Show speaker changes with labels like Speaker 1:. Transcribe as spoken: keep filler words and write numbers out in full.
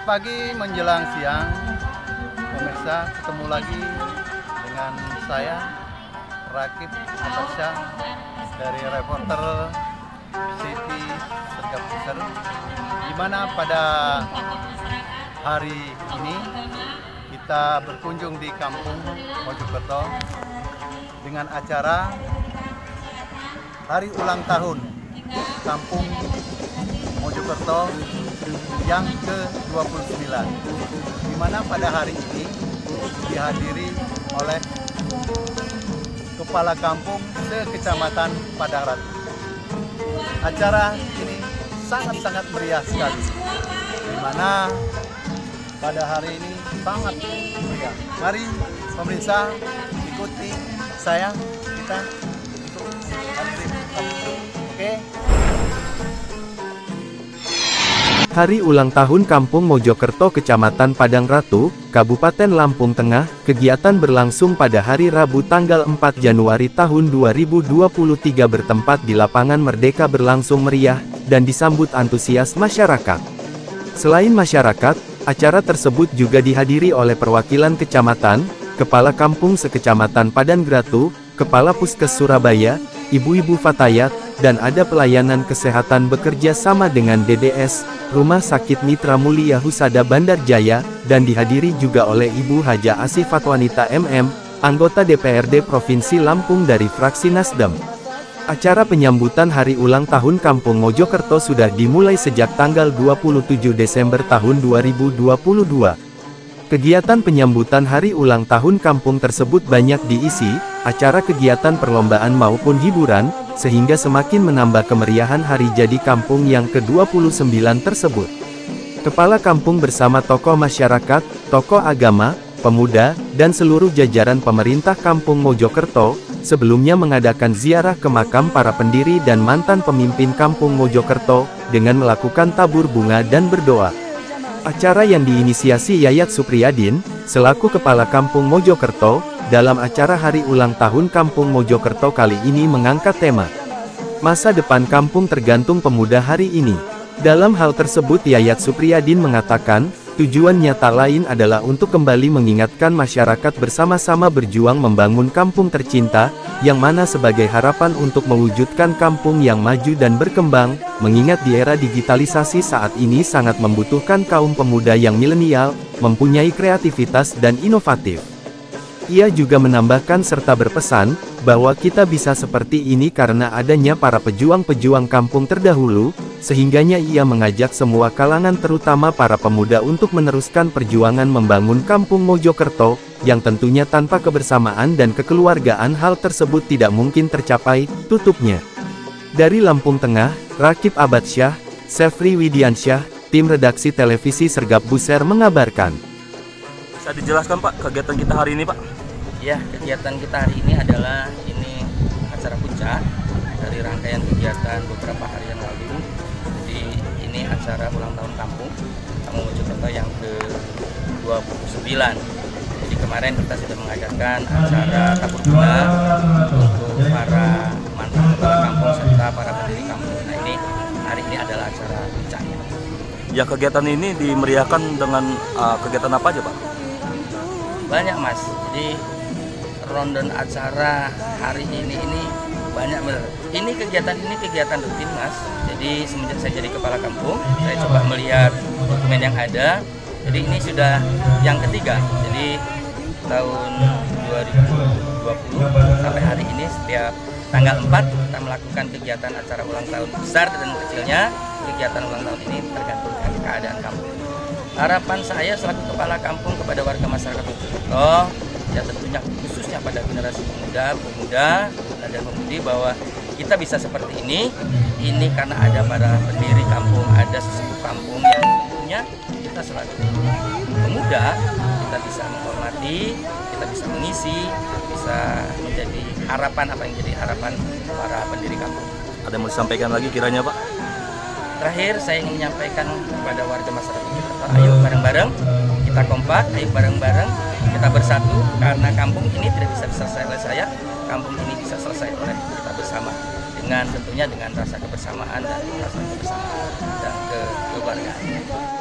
Speaker 1: Selamat pagi menjelang siang, pemirsa, ketemu lagi dengan saya Rakib Abasyah dari reporter City Sergap Buser, di mana pada hari ini kita berkunjung di Kampung Mojokerto dengan acara hari ulang tahun Kampung Mojokerto yang ke dua puluh sembilan, di mana pada hari ini dihadiri oleh Kepala Kampung se-Kecamatan Padang Ratu. Acara ini sangat-sangat meriah sekali, di mana pada hari ini sangat meriah. Mari pemirsa ikuti saya, kita untuk hadiri. Oke.
Speaker 2: Hari ulang tahun Kampung Mojokerto Kecamatan Padang Ratu, Kabupaten Lampung Tengah, kegiatan berlangsung pada hari Rabu tanggal empat Januari tahun dua ribu dua puluh tiga bertempat di Lapangan Merdeka berlangsung meriah, dan disambut antusias masyarakat. Selain masyarakat, acara tersebut juga dihadiri oleh perwakilan kecamatan, Kepala Kampung se-Kecamatan Padang Ratu, Kepala Puskes Surabaya, ibu-ibu Fatayat, dan ada pelayanan kesehatan bekerja sama dengan D D S, Rumah Sakit Mitra Mulia Husada Bandar Jaya, dan dihadiri juga oleh Ibu Haja Asih Fatwanita M M, anggota D P R D Provinsi Lampung dari fraksi Nasdem. Acara penyambutan hari ulang tahun Kampung Mojokerto sudah dimulai sejak tanggal dua puluh tujuh Desember tahun dua ribu dua puluh dua. Kegiatan penyambutan hari ulang tahun kampung tersebut banyak diisi, acara kegiatan perlombaan maupun hiburan, sehingga semakin menambah kemeriahan hari jadi kampung yang ke dua puluh sembilan tersebut. Kepala kampung bersama tokoh masyarakat, tokoh agama, pemuda, dan seluruh jajaran pemerintah Kampung Mojokerto, sebelumnya mengadakan ziarah ke makam para pendiri dan mantan pemimpin Kampung Mojokerto, dengan melakukan tabur bunga dan berdoa. Acara yang diinisiasi Yayat Supriyadin, selaku Kepala Kampung Mojokerto, dalam acara hari ulang tahun Kampung Mojokerto kali ini mengangkat tema masa depan kampung tergantung pemuda hari ini. Dalam hal tersebut Yayat Supriyadin mengatakan, tujuan nyata lain adalah untuk kembali mengingatkan masyarakat bersama-sama berjuang membangun kampung tercinta, yang mana sebagai harapan untuk mewujudkan kampung yang maju dan berkembang, mengingat di era digitalisasi saat ini sangat membutuhkan kaum pemuda yang milenial, mempunyai kreativitas dan inovatif. Ia juga menambahkan serta berpesan, bahwa kita bisa seperti ini karena adanya para pejuang-pejuang kampung terdahulu, sehingganya ia mengajak semua kalangan terutama para pemuda untuk meneruskan perjuangan membangun Kampung Mojokerto, yang tentunya tanpa kebersamaan dan kekeluargaan hal tersebut tidak mungkin tercapai, tutupnya. Dari Lampung Tengah, Rakib Abasyah, Sefri Widiansyah, tim redaksi televisi Sergap Buser mengabarkan.
Speaker 3: Bisa dijelaskan Pak, kegiatan kita hari ini Pak?
Speaker 4: Ya, kegiatan kita hari ini adalah ini acara puncak dari rangkaian kegiatan beberapa hari yang lalu. Jadi ini acara ulang tahun kampung Kampung Mojokerto yang ke dua puluh sembilan. Jadi kemarin kita sudah mengadakan acara tabur bunga untuk para mantan kepala kampung serta para pendiri kampung. Nah ini hari ini adalah acara puncaknya.
Speaker 3: Ya, kegiatan ini dimeriahkan dengan uh, kegiatan apa aja Pak?
Speaker 4: Banyak Mas, jadi ronde acara hari ini ini banyak benar. Ini kegiatan ini kegiatan rutin Mas. Jadi semenjak saya jadi kepala kampung, saya coba melihat dokumen yang ada. Jadi ini sudah yang ketiga. Jadi tahun dua ribu dua puluh sampai hari ini setiap tanggal empat kita melakukan kegiatan acara ulang tahun besar dan kecilnya. Kegiatan ulang tahun ini tergantung dengan keadaan kampung. Harapan saya selaku kepala kampung kepada warga masyarakat Mojokerto, ya tentunya khususnya pada generasi pemuda, pemuda dan pemudi bahwa kita bisa seperti ini, ini karena ada para pendiri kampung, ada sesepuh kampung yang tentunya kita selaku pemuda, kita bisa menghormati, kita bisa mengisi, bisa menjadi harapan apa yang jadi harapan para pendiri kampung.
Speaker 3: Ada yang mau disampaikan lagi kiranya Pak?
Speaker 4: Terakhir saya ingin menyampaikan kepada warga masyarakat Mojokerto, ayo bareng-bareng kita kompak, ayo bareng-bareng kita bersatu, karena kampung ini tidak bisa selesai oleh saya, kampung ini bisa selesai oleh kita bersama, dengan tentunya dengan rasa kebersamaan dan rasa kebersamaan dan kekeluargaan.